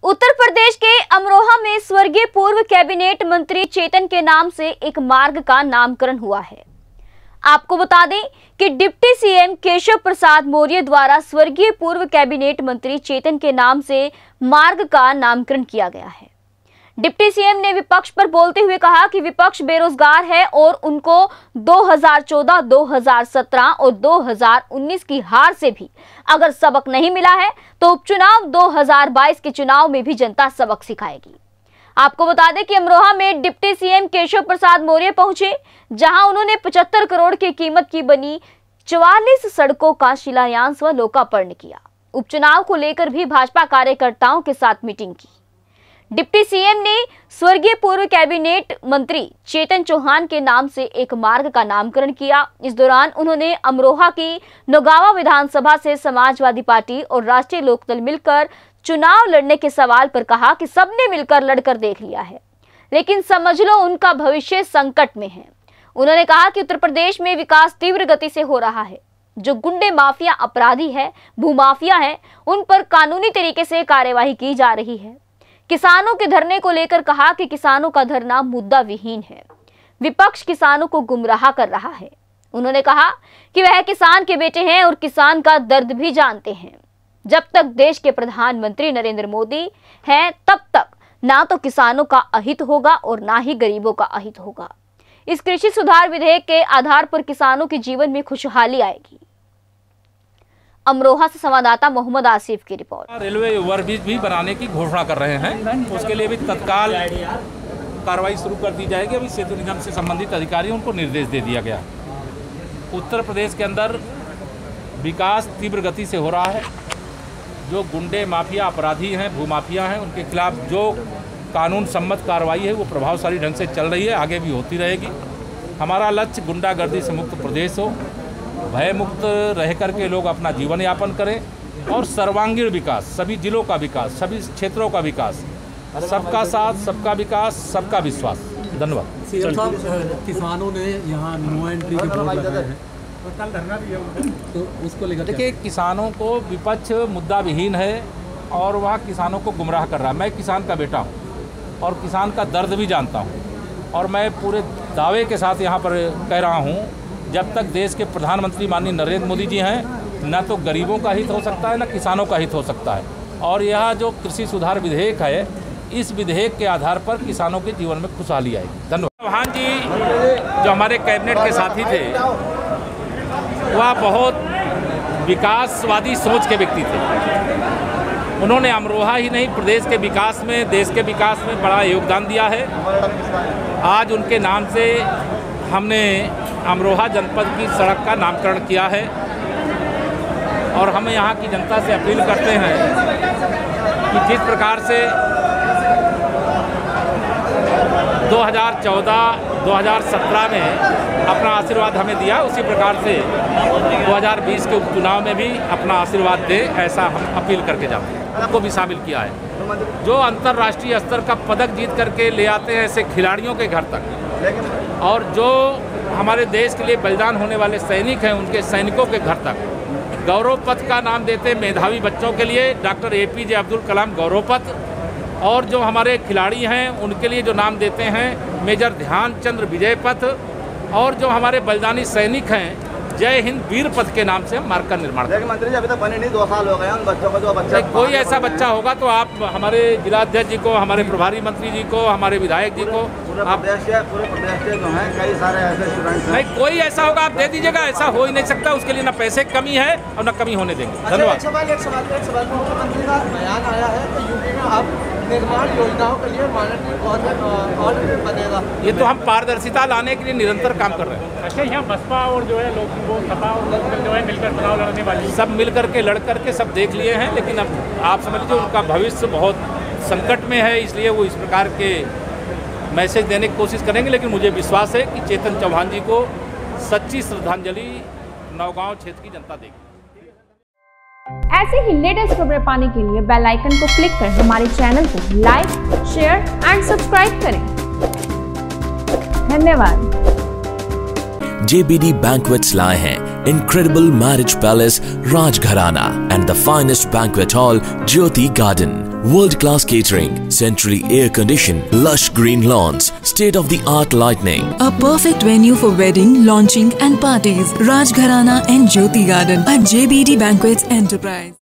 उत्तर प्रदेश के अमरोहा में स्वर्गीय पूर्व कैबिनेट मंत्री चेतन के नाम से एक मार्ग का नामकरण हुआ है। आपको बता दें कि डिप्टी सीएम केशव प्रसाद मौर्य द्वारा स्वर्गीय पूर्व कैबिनेट मंत्री चेतन के नाम से मार्ग का नामकरण किया गया है। डिप्टी सीएम ने विपक्ष पर बोलते हुए कहा कि विपक्ष बेरोजगार है और उनको 2014, 2017 और 2019 की हार से भी अगर सबक नहीं मिला है तो उपचुनाव 2022 के चुनाव में भी जनता सबक सिखाएगी। आपको बता दें कि अमरोहा में डिप्टी सीएम केशव प्रसाद मौर्य पहुंचे, जहां उन्होंने 75 करोड़ की कीमत की बनी 44 सड़कों का शिलान्यास व लोकार्पण किया। उपचुनाव को लेकर भी भाजपा कार्यकर्ताओं के साथ मीटिंग की। डिप्टी सीएम ने स्वर्गीय पूर्व कैबिनेट मंत्री चेतन चौहान के नाम से एक मार्ग का नामकरण किया। इस दौरान उन्होंने अमरोहा की नौगावा विधानसभा से समाजवादी पार्टी और राष्ट्रीय लोकदल मिलकर चुनाव लड़ने के सवाल पर कहा कि सबने मिलकर लड़कर देख लिया है, लेकिन समझ लो उनका भविष्य संकट में है। उन्होंने कहा कि उत्तर प्रदेश में विकास तीव्र गति से हो रहा है। जो गुंडे माफिया अपराधी है, भूमाफिया है, उन पर कानूनी तरीके से कार्यवाही की जा रही है। किसानों के धरने को लेकर कहा कि किसानों का धरना मुद्दा विहीन है, विपक्ष किसानों को गुमराह कर रहा है। उन्होंने कहा कि वह किसान के बेटे हैं और किसान का दर्द भी जानते हैं। जब तक देश के प्रधानमंत्री नरेंद्र मोदी हैं, तब तक ना तो किसानों का अहित होगा और ना ही गरीबों का अहित होगा। इस कृषि सुधार विधेयक के आधार पर किसानों के जीवन में खुशहाली आएगी। अमरोहा से संवाददाता मोहम्मद आसिफ की रिपोर्ट। रेलवे ओवरब्रिज भी बनाने की घोषणा कर रहे हैं, उसके लिए भी तत्काल कार्रवाई शुरू कर दी जाएगी। अभी सेतु निगम से संबंधित अधिकारी उनको निर्देश दे दिया गया। उत्तर प्रदेश के अंदर विकास तीव्र गति से हो रहा है। जो गुंडे माफिया अपराधी हैं, भूमाफिया हैं, उनके खिलाफ जो कानून सम्मत कार्रवाई है वो प्रभावशाली ढंग से चल रही है, आगे भी होती रहेगी। हमारा लक्ष्य गुंडागर्दी से मुक्त प्रदेश हो, भय मुक्त रह करके लोग अपना जीवन यापन करें और सर्वांगीण विकास, सभी जिलों का विकास, सभी क्षेत्रों का विकास, सबका साथ, सबका विकास, सबका विश्वास। धन्यवाद। सीएम साहब, किसानों ने यहाँ नो एंट्री के बोर्ड लगाए हैं, तो उसको लेकर देखिए, किसानों को विपक्ष मुद्दा विहीन है और वह किसानों को गुमराह कर रहा है। मैं किसान का बेटा हूँ और किसान का दर्द भी जानता हूँ और मैं पूरे दावे के साथ यहाँ पर कह रहा हूँ, जब तक देश के प्रधानमंत्री माननीय नरेंद्र मोदी जी हैं, न तो गरीबों का हित हो सकता है, न किसानों का हित हो सकता है। और यह जो कृषि सुधार विधेयक है, इस विधेयक के आधार पर किसानों के जीवन में खुशहाली आएगी। धन्यवाद। चौहान जी जो हमारे कैबिनेट के साथी थे, वह बहुत विकासवादी सोच के व्यक्ति थे। उन्होंने अमरोहा ही नहीं, प्रदेश के विकास में, देश के विकास में बड़ा योगदान दिया है। आज उनके नाम से हमने अमरोहा जनपद की सड़क का नामकरण किया है और हम यहाँ की जनता से अपील करते हैं कि जिस प्रकार से 2014, 2017 में अपना आशीर्वाद हमें दिया, उसी प्रकार से 2020 के उपचुनाव में भी अपना आशीर्वाद दे, ऐसा हम अपील करके जाते हैं। उनको भी शामिल किया है। जो अंतर्राष्ट्रीय स्तर का पदक जीत करके ले आते हैं ऐसे खिलाड़ियों के घर तक, और जो हमारे देश के लिए बलिदान होने वाले सैनिक हैं, उनके सैनिकों के घर तक गौरव पथ का नाम देते हैं। मेधावी बच्चों के लिए डॉक्टर APJ अब्दुल कलाम गौरव पथ, और जो हमारे खिलाड़ी हैं उनके लिए जो नाम देते हैं मेजर ध्यानचंद्र विजय पथ, और जो हमारे बलिदानी सैनिक हैं जय हिंद वीर पथ के नाम से मार्ग का निर्माण। लेकिन मंत्री जी, अभी तक बने नहीं, 2 साल हो गए उन बच्चों को। जो बच्चा कोई ऐसा बच्चा होगा तो आप हमारे जिलाध्यक्ष जी को, हमारे प्रभारी मंत्री जी को, हमारे विधायक जी को, आप पूरे प्रदेश के जो हैं कई सारे ऐसे स्टूडेंट्स हैं। नहीं, कोई ऐसा होगा आप दे दीजिएगा। ऐसा हो ही नहीं सकता, उसके लिए ना पैसे की कमी है और ना कमी होने देंगे। धन्यवाद। एक सवाल मुख्यमंत्री का बयान आया है कि यूपी में अब निर्माण योजनाओं के लिए मॉनिटरिंग और बनेगा। ये तो हम पारदर्शिता लाने के लिए निरंतर काम कर रहे हैं। अच्छा, यहाँ बसपा और जो है लोग वो सपा और लोग जो है मिलकर चुनाव लड़ने वाली, सब मिल करके लड़ करके सब देख लिए हैं, लेकिन अब आप समझ लीजिए उनका भविष्य बहुत संकट में है, इसलिए वो इस प्रकार के मैसेज देने की कोशिश करेंगे। लेकिन मुझे विश्वास है कि चेतन चौहान जी को सच्ची श्रद्धांजलि नौगांव क्षेत्र की जनता देगी। ऐसे ही लेटेस्ट खबरें पाने के लिए बेल आइकन को क्लिक कर हमारे चैनल को लाइक, शेयर एंड सब्सक्राइब करें। धन्यवाद। JBD Banquets लाए हैं incredible marriage palace Rajgharana and the finest banquet hall Jyoti Garden World-class catering, centrally air-conditioned, lush green lawns, state-of-the-art lighting. A perfect venue for wedding, launching and parties. Rajgharana and Jyoti Garden at JBD Banquets Enterprise.